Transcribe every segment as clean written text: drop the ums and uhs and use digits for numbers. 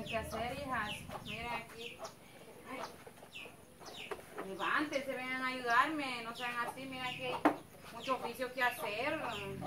que hacer, hijas. Miren aquí. Ay. Levántense, vengan a ayudarme. No sean así, miren que hay mucho oficio que hacer.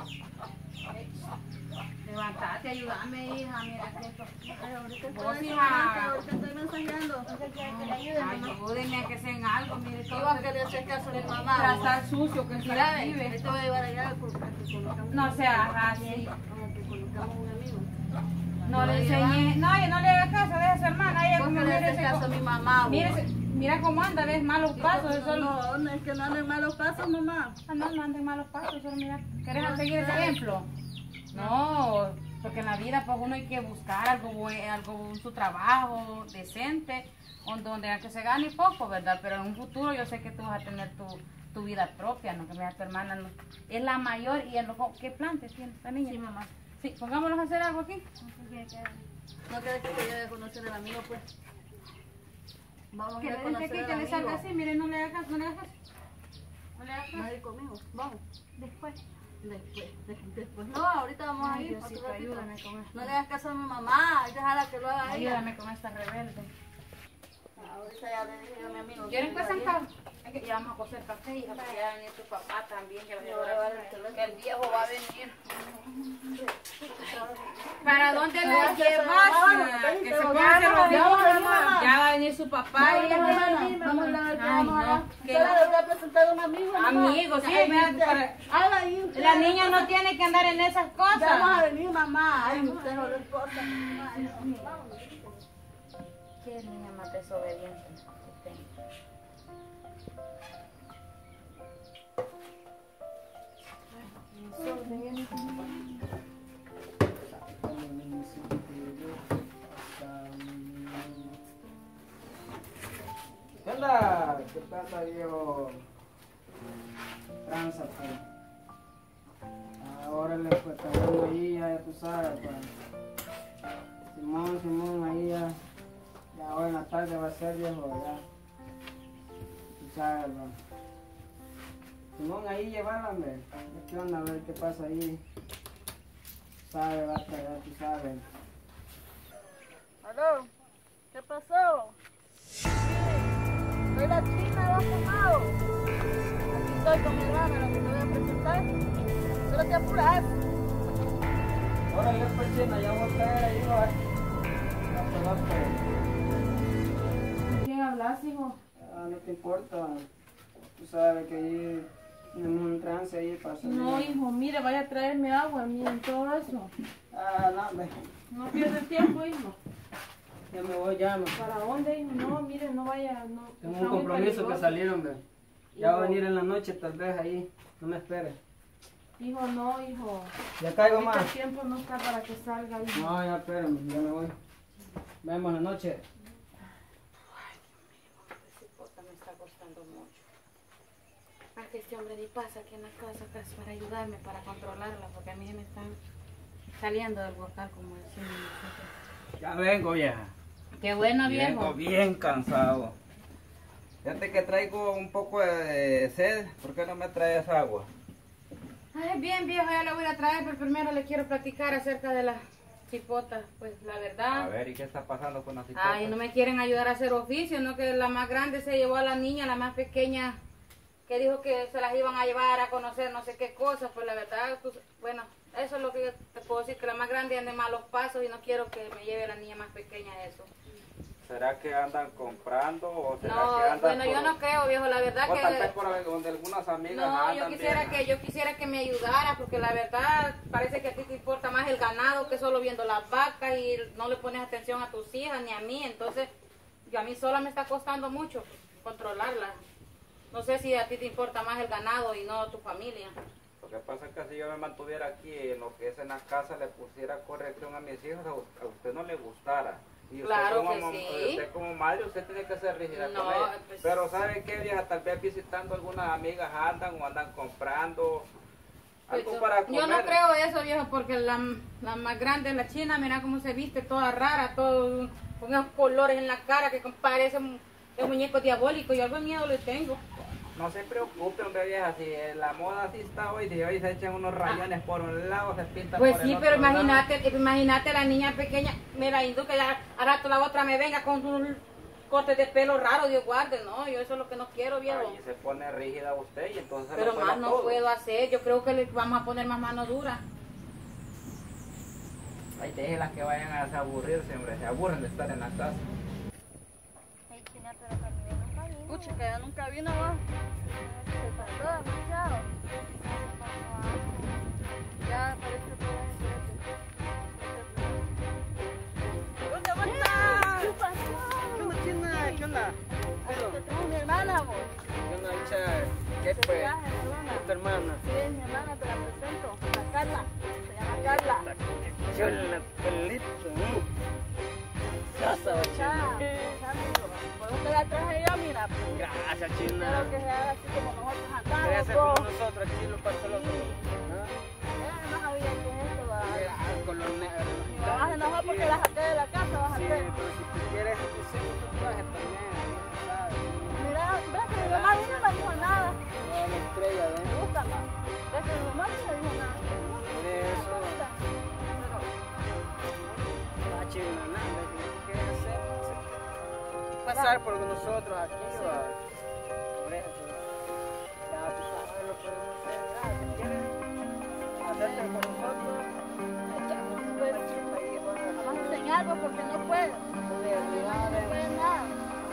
Levántate, ayúdame, hija. Mira que esto. Ay, ahorita Vos, estoy hija. ahorita estoy mensajeando. Que le ayude, mamá. Ayúdenme a que sean algo. Mire, todo Iba a querer hacer caso de mi mamá. para estar sucio que Mira, está ve, aquí, ve. te voy a llevar allá porque colocamos. No seas así. Como que colocamos un amigo. No le enseñé. No, ella no le haga caso, deja a su hermana. Ella ¿Por como qué le haces mire, caso a mi mamá? mira cómo anda, ves malos pasos. Eso No, es que no anden malos pasos, mamá. no anden malos pasos. Solo mira, ¿querés seguir ese ejemplo? No, porque en la vida pues uno hay que buscar algo su trabajo decente, donde aunque se gane poco, ¿verdad? Pero en un futuro yo sé que tú vas a tener tu vida propia, ¿no? Que mira, tu hermana es la mayor y ¿qué plantes tiene esta niña? Sí, mamá. Sí, pongámonos a hacer algo aquí. No quieres que te lleve a conocer al amigo, pues. Vamos a ir a Que conocer al le amigo. salga así, mire, no le hagas, no le hagas. No le hagas. ¿Vas a ir conmigo? Vamos. Después. Después. No, ahorita vamos a Ay, ir. Diosito, otro ratito. ayúdame con esto. No le hagas caso a mi mamá. Déjala que lo haga ella. Ayúdame con esta rebelde. Ahorita ya le dije a mi amigo. ¿Quieren que sean café? Es que ya vamos a cocer café, hija, porque ya va a venir tu papá también, que va a Me voy a llevar llevar el teléfono. que el viejo va a venir. ¿Para dónde la Vamos a hacer llevas? vamos, Que se vamos, ponga a hacer vamos, los vamos. Ya va a venir su papá. Vamos, hija. vamos a ver qué Ay, vamos a no, ver. que Solo le voy a presentar a un amigo. mamá. Amigo, sí, Ay, mira, usted, haga ahí usted. La niña no tiene que andar en esas Ya vamos cosas. a venir, mamá. Ay, usted no le cosas. ¿Qué niña más desobediente que tengo? ¿Qué onda? ¿Qué pasa, viejo? Tranza, pues. Ahora le pues estamos ahí, ya tú sabes, pues. Simón, ahí ya. Ya hoy en la tarde va a ser, viejo, ya. Tú sabes, pues. Simón, ahí llévame. ¿Qué onda? A ver qué pasa ahí. Sabe, va a traer, tú sabes. ¿Aló? ¿Qué pasó? Soy la china de Bajamao. Aquí estoy con mi hermana, la que te voy a presentar. Solo te apuras. Órale, pues, china, ya voy a estar ahí, va. Ya te vas, pues. ¿Con quién hablas, hijo? Ah, no te importa. Tú sabes que ahí tenemos un trance ahí para salir. No, hijo, mire, vaya a traerme agua, miren todo eso. Ah, no, ve. No pierda tiempo, hijo. Ya me voy, ya, me. ¿Para dónde, hijo? No, mire, no vaya, no. Tengo está un muy compromiso que peligroso. salieron, ve. Ya va a Hijo. venir en la noche, tal vez ahí. No me esperes. Hijo, no, hijo. Ya caigo Ahorita más. el tiempo no está para que salga, hijo. No, ya espérame, ya me voy. Vemos en la noche. Ese cosa me está costando mucho. Para que este hombre ni pasa aquí en la casa para ayudarme, para controlarla, porque a mí me están saliendo del huacal, como decimos nosotros. Ya vengo, vieja. Qué bueno, Vengo viejo. bien cansado. Fíjate que traigo un poco de sed. ¿Por qué no me traes agua? Ay, bien, viejo, ya le voy a traer, pero primero le quiero platicar acerca de las cipotas. Pues la verdad. A ver, ¿y qué está pasando con la cipota? Ay, no me quieren ayudar a hacer oficio, ¿no? Que la más grande se llevó a la niña, la más pequeña, que dijo que se las iban a llevar a conocer no sé qué cosas. Pues la verdad, pues, bueno, eso es lo que yo te puedo decir, que la más grande anda en malos pasos y no quiero que me lleve la niña más pequeña a eso. ¿Será que andan comprando o será No, que andan bueno, yo no creo, viejo, la verdad o tal vez que... por ahí donde algunas amigas No, yo andan quisiera que me ayudara, porque la verdad parece que a ti te importa más el ganado que solo viendo las vacas y no le pones atención a tus hijas ni a mí. Entonces, a mí sola me está costando mucho controlarla. No sé si a ti te importa más el ganado y no tu familia. Lo que pasa es que si yo me mantuviera aquí en lo que es en la casa, le pusiera corrección a mis hijos, a usted no le gustara. Y usted Claro como, que sí. usted como madre, usted tiene que ser rígida No, con ella. pues- Pero ¿sabe qué, vieja? Tal vez visitando algunas amigas andan o andan comprando algo Pues para comer. yo no creo eso, viejo, porque la más grande, la china, mira cómo se viste, toda rara, todo con esos colores en la cara que parecen un muñeco diabólico. Yo algo de miedo le tengo. No se preocupe, hombre, vieja, si la moda así está hoy, si hoy se echan unos rayones por un lado, se pintan Pues por sí, el pero otro lado. imagínate la niña pequeña, mira, Hindú, que ya a rato la otra me venga con un corte de pelo raro, Dios guarde, no, yo eso es lo que no quiero, viejo. Ahí se pone rígida usted y entonces se Pero le suena más no todo. puedo hacer, yo creo que le vamos a poner más mano dura. Ay, déjelas que vayan a aburrirse, hombre, se aburren de estar en la casa. Ay, China, pero también nunca vino. Pucha, que ella nunca vino, va. Se tardó demasiado. Ya parece todo ¿Dónde va a ¿Qué estar? pasó? ¿Qué onda, China? ¿Qué onda? Te trajo mi hermana, vos. ¿Qué onda, Icha? ¿Qué Te pues? traje, mi hermana. ¿Es tu hermana? Sí, es mi hermana, te la presento. La Carla. Se llama Carla. Qué chula, pelito. Casa, Chao. Por eso te la traje yo, mira. Gracias, Quiero China. que se haga así como nosotros Quería andamos. hacer vos. como nosotros, aquí lo pasó el otro. ¿Ah? No sabía qué es esto, va. Ah, color negro. Mi mamá se enojó porque la saqué de la casa, vas a Sí, hacer. pero si tú quieres, tú sí, tu traje también, ¿sabes? Mira, ves que mi mamá ni me dijo nada. No, la estrella, Me ¿ves? gusta más. Ves que mi mamá ni me dijo nada. Por eso, ah, China, nada, ¿qué quieres hacer? Pasar por nosotros aquí, va. Por eso. Ya tú sabes lo que podemos hacer, ¿verdad? Si quieres hacerte con nosotros, echamos un Pues, machito ahí, bueno, vamos a enseñarlo porque no puede. No puede nada.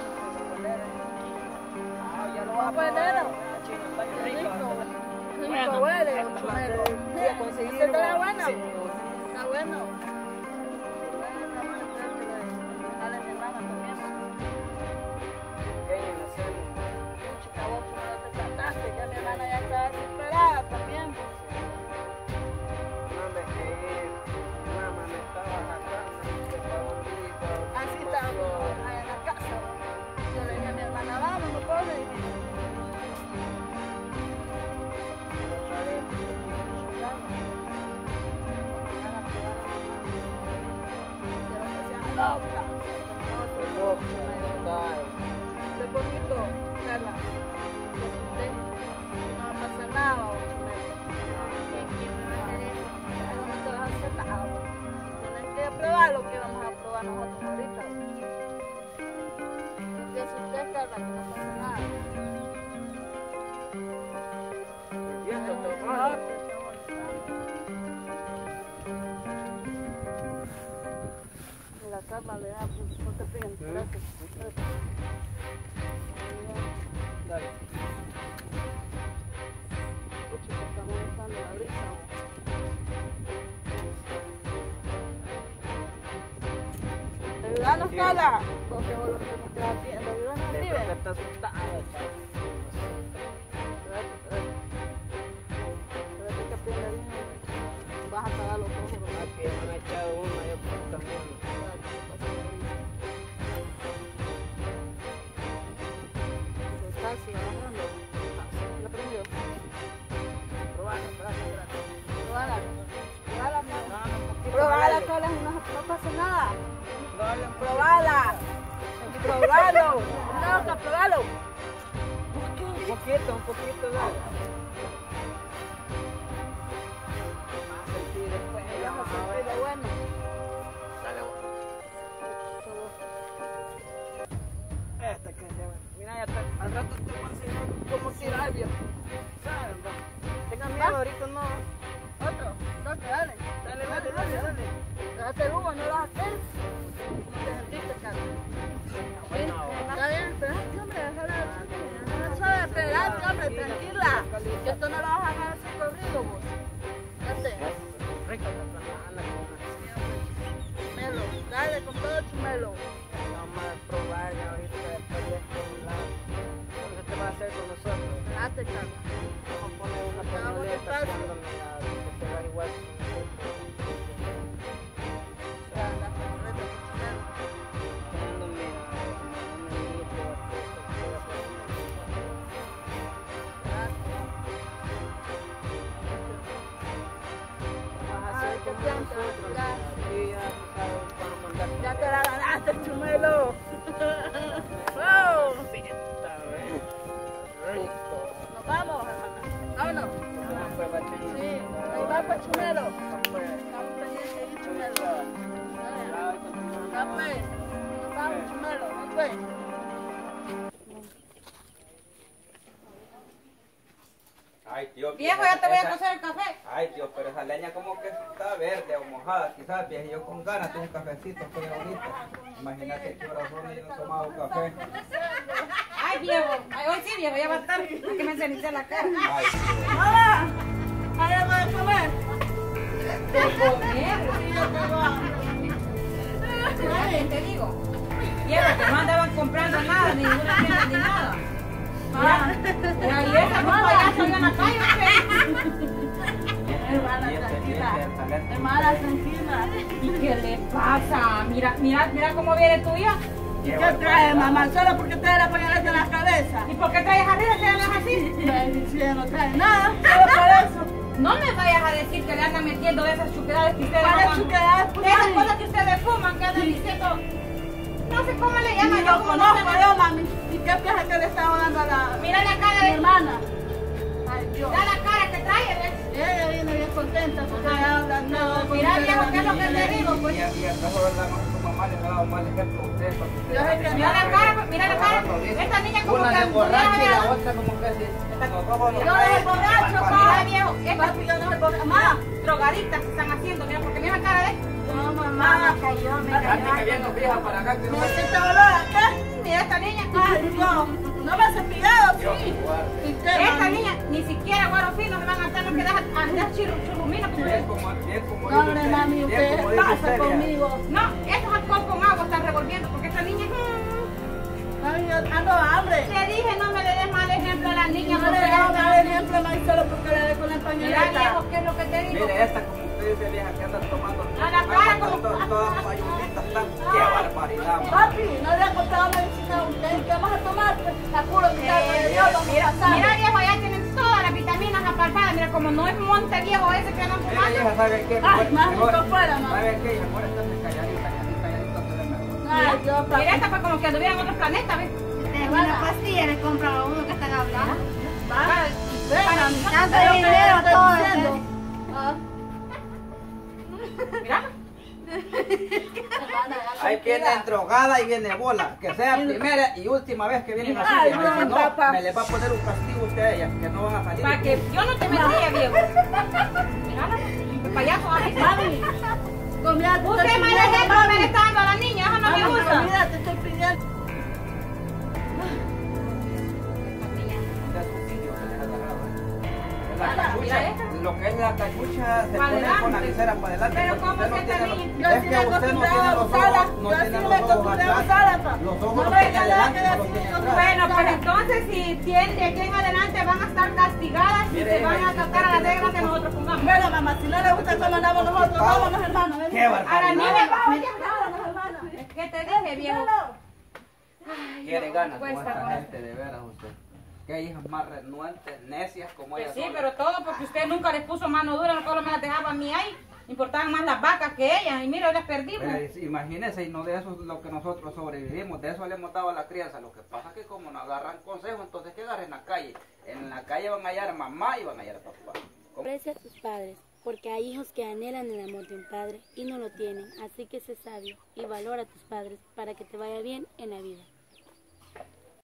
Ah, ya lo vas a Pues, probar. nero. Ah, China, está bien Qué rico. rico. Bueno, Rico huele, chumelo. voy a conseguir. ¿Este está bueno? Sí. Está bueno. Dale a mi hermana también. Pequeño, no sé. Chica, vos no te trataste, ya mi hermana ya está desesperada también. No me quedé. Mamá me estaba sacando. Que favorito. Así está allá en la casa. Yo le dije a mi hermana, vamos, no puedo ir. Loca. De poquito, Carla. No pasa nada, no te vas a hacer nada. Tienes que probar lo que vamos a probar nosotros ahorita. Que si usted, Carla, que no pasa nada. La cama le da, pues, no te peguen, espérate. Dale. Pucha, que está molestando la brisa. Ayúdanos, Carla. Porque vos lo que nos queda haciendo, ayúdanos, Creo que Steven. está asustada, chaval. Espérate que aprenda bien. Vas a apagar los ojos. ¿verdad? Aquí me han echado uno, yo pues también. Está así, agarrando. ¿Lo prendió? Probalo, espérate. Probala. Probala, No, no, un poquito Probala, de aire. Carla, no pasa nada. Probalo un poquito. Probala. Probalo. No, probalo. Un poquito, dale. Vas a sentir después, ya Vamos vas a a sentir ver. lo bueno. Dale, bueno. Esta que se va. Mira, ya está. Al rato te voy a enseñar cómo tirar, viejo. ¿Sabes? Tengan miedo, ahorita no. Otro, dale. Dale. Date el humo, no lo vas a hacer. ¿Cómo te sentiste, Carlos? Bueno, Está bien, espérate, hombre, espérate, hombre, tranquila. Que esto no lo vas a dejar así corrido, vos. Date, rica la banana con chumelo, dale con todo chumelo. vamos a probar ya ahorita después de esto un lado. ¿Qué te va a hacer con nosotros? Date, Carlos. Vamos a poner una Vamos a pañoleta estar- haciéndome que te va igual que nosotros. Anda, correcto, con chumelo. Poniéndome un menito, esto, que va a ser vas a hacer Ay, qué como planta, nosotros. ya. Aquí ya tú sabes, vamos a mandar. Ya te la ganaste, chumelo. ¡Wow! Está bien. Rico. ahí va pues Chumelo. Estamos pendientes ahí, Chumelo. Ya pues, nos vamos Chumelo, ¿no pues? Ay, tío. Viejo, ya te voy a cocer el café. Ay, tío, pero esa leña como que está verde o mojada, quizás, viejo. Yo con ganas de un cafecito estoy ahorita. Imagínate qué horas son y no he tomado café. Ay, viejo. Ay, hoy sí, viejo, ya va a estar. Que me cenicé la cara. Ay, tío. ¡Hola! ¿Hay algo de comer? De comer. Sí, yo tengo hambre. Ay, te digo. Viejo, que no andaban comprando nada, ni ninguna tienda ni nada. Mira, y esa no payaso yo en la calle, Hermana, tranquila. Hermana, tranquila. ¿Y qué le pasa? Mira, mira, mira cómo viene tu hija. ¿Y qué trae, mamá? ¿Solo porque trae la pañaleta en la cabeza? ¿Y por qué traes arriba que andas así? Si ella no trae nada, solo por eso. No me vayas a decir que le andan metiendo esas chuquedades que ustedes ¿Cuáles hagan. chuquedades, pues, Esas mami? cosas que ustedes fuman, que andan diciendo. No sé cómo le Ni llaman. lo conozco yo, mami. ¿Y qué piensa que le estaba dando a la Mira la cara mi de. hermana? Ay, Dios. Mira la cara que trae, ¿ves? Ella viene bien contenta porque habla todo. Mira, viejo, ¿qué es lo que te digo? Pues. Y acaso, ¿verdad? No, su mamá le ha dado mal ejemplo a usted. Para que usted Yo sé que Mira la cara, pues, mira la cara. Esta niña como una que. de borracha y la otra como que si nosotros Yo no soy borracho, Mira, viejo, estas Papi, yo no soy borracho. Mamá. drogadictas se están haciendo, mira, porque mira la cara de. No, mamá. me cayó. Antes que viendo vieja para acá que no ¿Me siento olor acá? Mira esta niña. Ay, Dios. No me has cepillado, Dios sí. guarde. ¿Y qué, Esta mami? niña ni siquiera guaro fino me van a tener que andar churrumina como Bien como No, hombre, mami, usted pasa conmigo. No, esto es alcohol con agua están revolviendo porque esta niña. Mami, yo ando hambre. Te dije no me le des mal ejemplo a la niña. No le he dado mal ejemplo, mami, solo porque le dé con la Mira, pañaleta. viejo, ¿qué es lo que te digo? Mire, esta como usted dice vieja que anda tomando. A la cara como- Todas mayulitas están. Qué barbaridad. Papi, no le ha costado medicina a usted. ¿Qué vamos a tomar? La curo que está con el Dios, vamos a pasar. Mira, viejo, ya tienen todas las vitaminas apartadas. Mira, como no es monte viejo ese que andan Mira, fumando. hija, ¿sabe qué? Ay, más rico fuera, mamá. ¿Sabe qué? Mejor estarse calladita, calladita se ve mejor. Ay, Dios, papi. Mira, esta fue como que anduviera en otro planeta, ¿ves? Una pastilla le compran a uno que están hablando. Tanto dinero, todo. Mira. Ahí viene drogada y viene bola. Que sea primera y última vez que vienen así. Ay, vieja, no, si no, papá. me le va a poner un castigo a usted a ellas, que no van a salir. Para que yo no te metía, viejo. Mira, el payaso a mí. Mami, comida te Usted estoy mal pidiendo, ejemplo mami. me le está dando a la niña, eso no me Mami, gusta. comida te estoy pidiendo. De suicidio que le han agarrado. La Mira cachucha, esta. lo que es la cachucha se Pa' pone con la adelante. visera para adelante. Pero porque ¿cómo usted es que tiene esta los- niña? Yo es sí que me usted no acostumbré tiene a los usarla. ojos, no Yo tiene sí los me ojos acostumbré a atrás. usarla, pa. Los ojos No los me tiene digas adelante, que no los sí, tiene no atrás. Bueno, pues entonces si tienen de aquí en adelante van a estar castigadas y Mire, se van a hija, tratar a las reglas que nosotros pongamos. Bueno, mamá, si no le gusta cómo andamos nosotros, vámonos, hermano. ven. Qué A la barbaridad. niña, Vámonos, hermano. ¿qué te dije, viejo? Quiere ganas con Cuesta, esta cuesta. gente, de veras usted. Qué hijas más renuentes, necias como Pues ellas sí, son. pero todo porque usted nunca les puso mano dura, no solo me las dejaba a mí ahí. Importaban más las vacas que ellas y mira, hoy las perdimos. Imagínense, y no de eso es lo que nosotros sobrevivimos, de eso le hemos dado a la crianza. Lo que pasa es que como no agarran consejo, entonces que agarren la calle. En la calle van a hallar mamá y van a hallar papá. Aprecia a tus padres, porque hay hijos que anhelan el amor de un padre y no lo tienen. Así que sé sabio y valora a tus padres para que te vaya bien en la vida.